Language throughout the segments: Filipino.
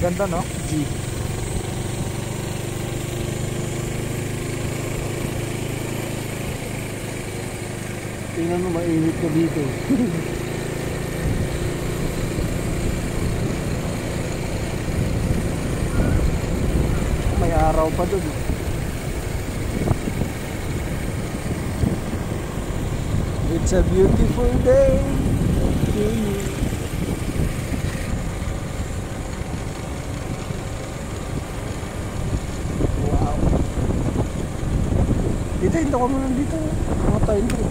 ganda, no? G. Tingnan mo, mainit ka dito. May araw pa dun. It's a beautiful day to you. Wow. Dito, hinto ka muna dito. Matayin ko.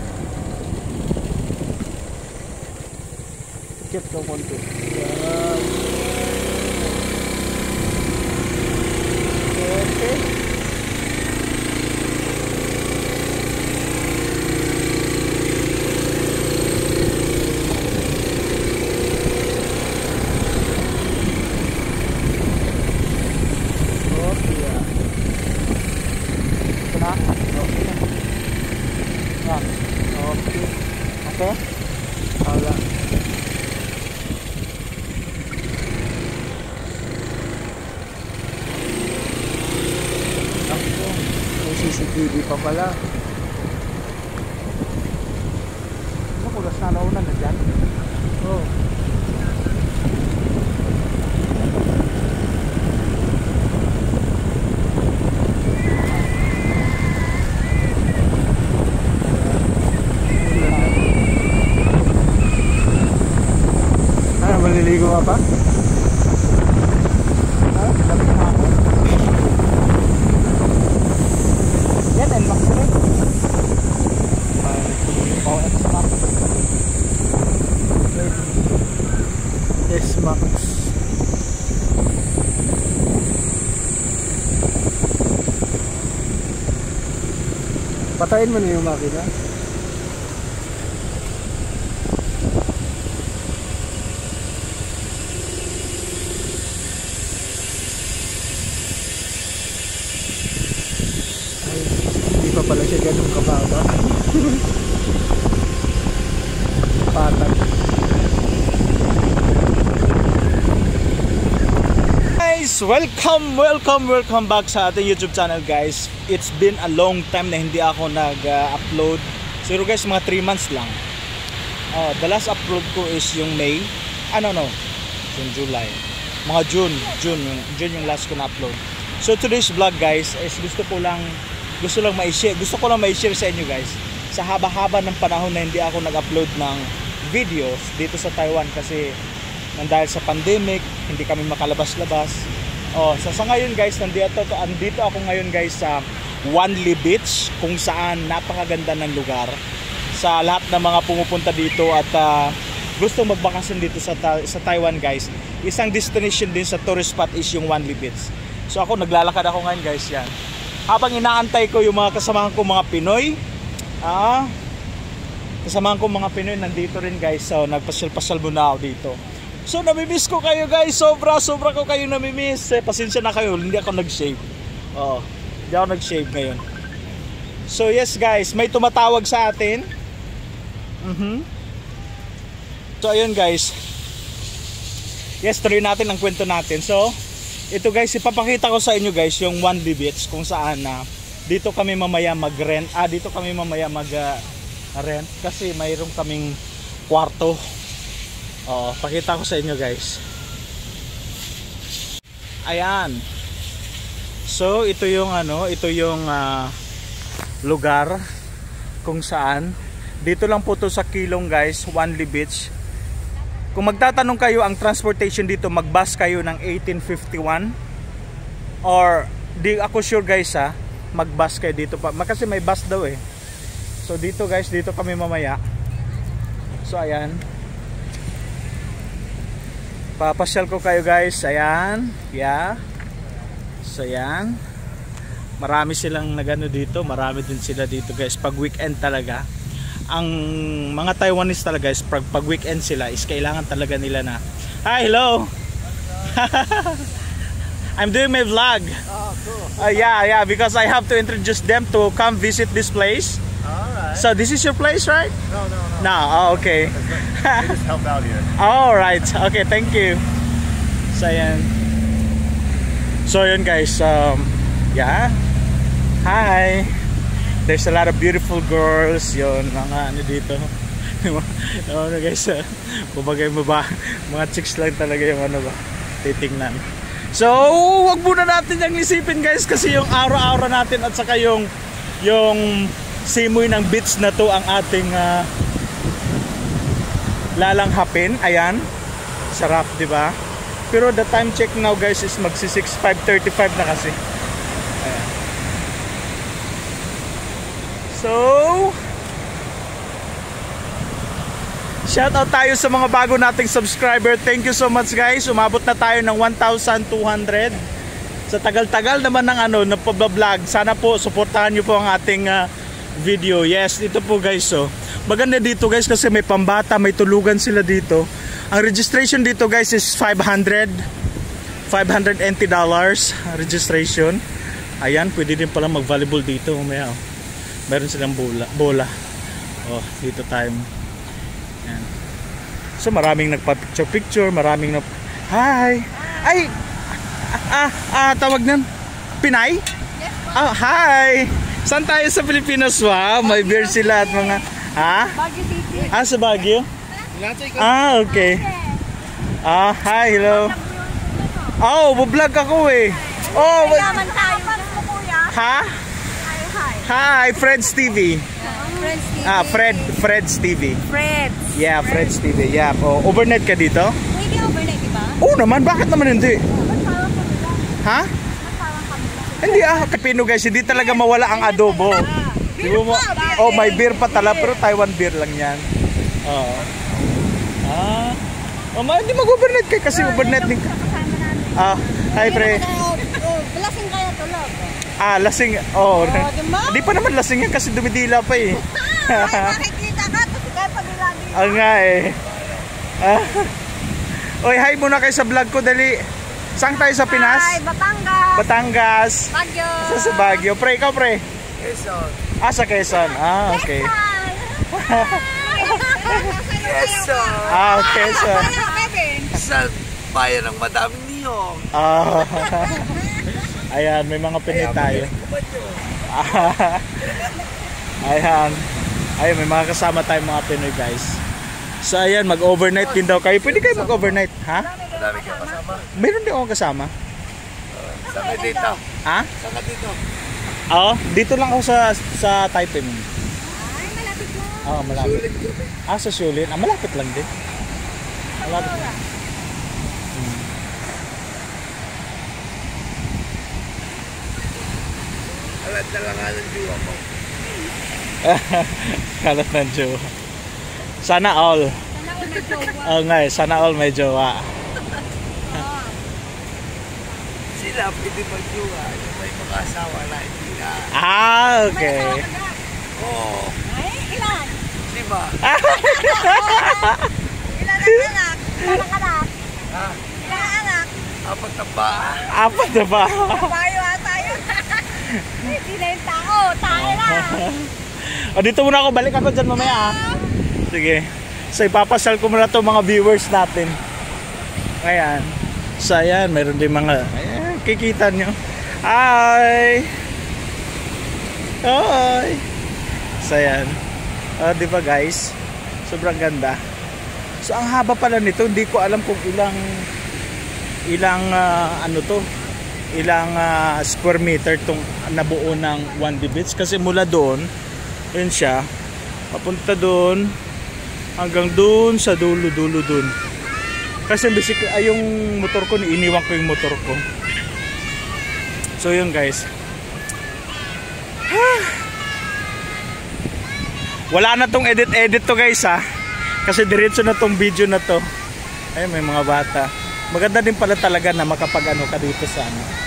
Tikit ka konti. Yan. Okay. CCTV pa pala. Ano kulas na naunan na dyan? Oh. Ah, maliligo ka pa? Ah, dapat na ako. Yan, NMAX rin. S-Max. Patayin mo na yung makina. Pa pala siya ganun kababa. Patag. Guys, welcome back sa ating YouTube channel, guys. It's been a long time na hindi ako nag-upload. Siguro guys, mga 3 months lang. The last upload ko is yung May. July. Mga June yung last ko na upload. So today's vlog, guys, is gusto ko lang ma-share sa inyo, guys, sa haba-haba ng panahon na hindi ako nag-upload ng videos dito sa Taiwan kasi dahil sa pandemic, hindi kami makalabas-labas. Sa ngayon, guys, andito ako ngayon, guys, sa Wanli Beach, kung saan napakaganda ng lugar sa lahat ng mga pumupunta dito at gustong magbakasyon dito sa Taiwan, guys. Isang destination din sa tourist spot is yung Wanli Beach. So ako, naglalakad ako ngayon, guys, yan. Habang inaantay ko yung mga kasamahan ko mga Pinoy, nandito rin, guys. So nagpasyal-pasyal muna ako dito. So namimiss ko kayo, guys. Sobra ko kayo namimiss. Pasensya na kayo, hindi ako nag-shave. Hindi ako nag-shave ngayon. So yes, guys, may tumatawag sa atin. So ayun, guys. Yes, tuloy natin ang kwento natin. So ito, guys, ipapakita ko sa inyo, guys, yung Wanli Beach kung saan dito kami mamaya mag-rent. Dito kami mamaya mag-rent kasi mayroon kaming kwarto. Pakita ko sa inyo, guys. Ayan. So ito yung lugar kung saan dito lang po to sa Keelung, guys, Wanli Beach. Kung magtatanong kayo, ang transportation dito, mag-bus kayo ng 1851 or di ako sure, guys, mag-bus kayo dito pa kasi may bus daw eh. So dito, guys, dito kami mamaya. So ayan, papasyal ko kayo, guys. Ayan, yeah. So ayan, marami silang nagano dito, marami din sila dito, guys, pag weekend talaga. Ang mga Taiwanese talaga is pag weekend sila is kailangan talaga nila na hi, hello. I'm doing my vlog. Oh, cool. Yeah, because I have to introduce them to come visit this place. Alright. So this is your place, right? No. No, okay. We just help out here. Alright, okay, thank you. So ayan. So yun guys, yeah. Hi. There's a lot of beautiful girls. Yun, mga ano dito. Ano guys, babagay mo ba? Mga chicks lang talaga yung ano ba, titingnan. So, wag muna natin yung isipin guys, kasi yung araw-araw natin at saka yung simoy ng beach na to ang ating lalanghapin. Ayan. Sarap, di ba? Pero the time check now guys is magsi 6:35 na kasi. Ayan. So, shout out tayo sa mga bago nating subscriber. Thank you so much guys. Umabot na tayo ng 1,200. Sa tagal-tagal naman ng ano, ng pagbablog. Sana po suportahan niyo po ang ating video. Yes, ito po guys. So, maganda dito guys kasi may pambata, may tulugan sila dito. Ang registration dito guys is $500 registration. Ayan, pwede din pala mag-volleyball dito. May, meron silang bola. Oh, dito tayo. Ayan. So maraming nagpa-picture, maraming hi. Ay. Tawag nan Pinay? Yes, oh, hi. Saan tayo sa Pilipinas? Wow, may beer sila at mga Baguio City. Sa Baguio? Okay. Hi, hello. Oh, vlog ako eh. Oh, yaman tayo. Ha? Hi, Fred's TV. Fred's TV. Fred's. Yeah, Fred's TV. Yeah. Oh, overnight ka dito? Pwede overnight, di ba? Oo naman, bakit naman hindi? Ha? Hindi Kapino guys, hindi talaga mawala ang adobo. Oh, may beer pa tala, pero Taiwan beer lang yan. Oo. Hindi mag-overnight kayo kasi overnight din ka. Hi pre. Lasing kaya tulog. Lasing. Oh. Hindi pa naman lasing yan kasi dumidila pa eh. Nakikita ka kasi kaya pagilagi. Nga eh. Oy, hi muna kayo sa vlog ko, dali. Saan tayo sa Pinas? Hi, Batangas. Baguio. Sa Baguio. Pre, ikaw pre? Quezon. Sa Quezon. Okay. Quezon. Quezon. Sa bayan ng Madam Niyong. Ayan, may mga Pinoy tayo. Ayan. Ayun, may mga kasama tayong mga Pinoy guys. So ayan, mag-overnight din daw kayo. Pwede kayo mag-overnight, ha? Madami kayo kasama. Meron din akong kasama. Saan ka dito? Saan ka dito? Dito lang ako sa Taipei. Ay, malapit lang. Malapit. Sa Shulin. Malapit lang din. Malapit lang. Kalat na lang ng jowa mo. Kalat ng jowa. Sana all. Sana all may jowa. Sila pwede mag-jowa. May mga asawa na hindi na. Okay. Oo. Ilan? 5. Ilan ang anak? Ilan anak? Ilan anak? 4 na ba? 4 na ba? Tayo tayo. Hindi na yung tao. Tayo na. Dito muna ako. Balik ako dyan mamaya. Sige. So ipapasal ko muna itong mga viewers natin. Ayan. So ayan. Mayroon din mga kikita nyo. Hi. So ayan. Diba guys? Sobrang ganda. So ang haba pala nito. Hindi ko alam kung ilang square meter tong nabuo ng 1D Beach. Kasi mula doon, yun siya, papunta doon hanggang doon sa dulo doon. Kasi yung motor ko, iniwan ko yung motor ko. So yun guys. Wala na tong edit to guys kasi diretso na tong video na to. Ay, may mga bata. Maganda din pala talaga na makapag-ano ka dito sa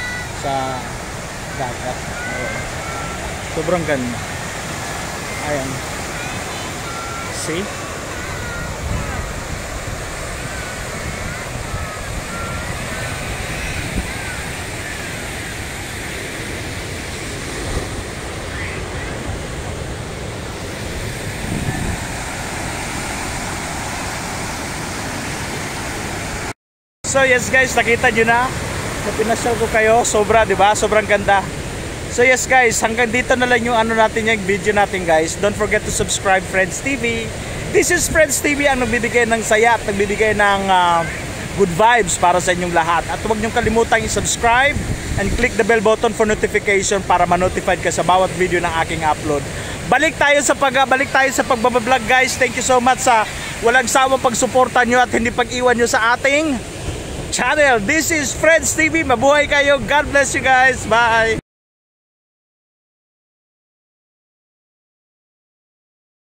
dagat. Sobrang ganda. Ayan. See? So yes guys, nakita nyo na na pinasyal ko kayo. Sobra, di ba? Sobrang ganda. So yes guys, hanggang dito na lang yung ano natin, yung video natin guys. Don't forget to subscribe Friends TV. This is Friends TV ang nagbibigay ng saya at nagbibigay ng good vibes para sa inyong lahat. At huwag niyong kalimutang i-subscribe and click the bell button for notification para ma-notified ka sa bawat video ng aking upload. Balik tayo sa pagbablog guys. Thank you so much sa walang sawang pagsuporta nyo at hindi pag-iwan nyo sa ating channel. This is Friends TV. Mabuhay kayo. God bless you guys. Bye.